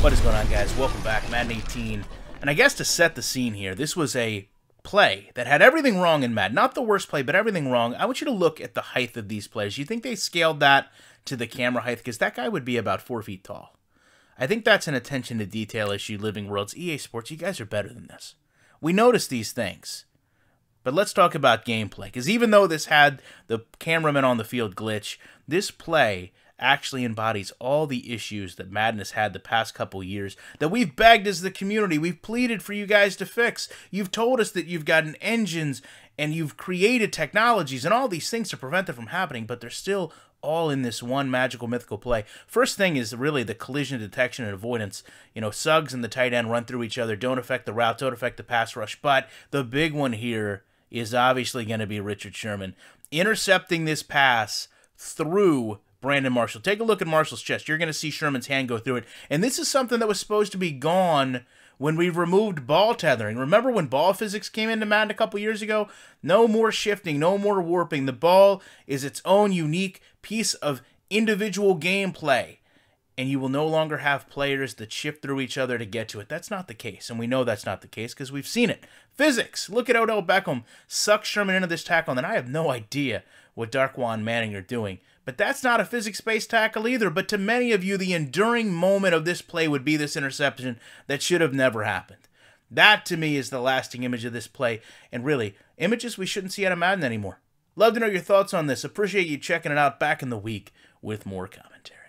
What is going on, guys? Welcome back, Madden 18. And I guess to set the scene here, this was a play that had everything wrong in Madden. Not the worst play, but everything wrong. I want you to look at the height of these players. You think they scaled that to the camera height? Because that guy would be about 4 feet tall. I think that's an attention to detail issue, Living Worlds. EA Sports, you guys are better than this. We notice these things. But let's talk about gameplay. Because even though this had the cameraman on the field glitch, this play actually embodies all the issues that Madden has had the past couple years that we've begged as the community. We've pleaded for you guys to fix. You've told us that you've gotten engines and you've created technologies and all these things to prevent them from happening, but they're still all in this one magical mythical play. First thing is really the collision detection and avoidance. You know, Suggs and the tight end run through each other, don't affect the route, don't affect the pass rush, but the big one here is obviously going to be Richard Sherman intercepting this pass through Brandon Marshall. Take a look at Marshall's chest. You're going to see Sherman's hand go through it. And this is something that was supposed to be gone when we removed ball tethering. Remember when ball physics came into Madden a couple years ago? No more shifting, no more warping. The ball is its own unique piece of individual gameplay. And you will no longer have players that shift through each other to get to it. That's not the case. And we know that's not the case because we've seen it. Physics. Look at Odell Beckham suck Sherman into this tackle. And I have no idea what Darquan Manning are doing. But that's not a physics-based tackle either. But to many of you, the enduring moment of this play would be this interception that should have never happened. That, to me, is the lasting image of this play. And really, images we shouldn't see out of Madden anymore. Love to know your thoughts on this. Appreciate you checking it out back in the week with more commentary.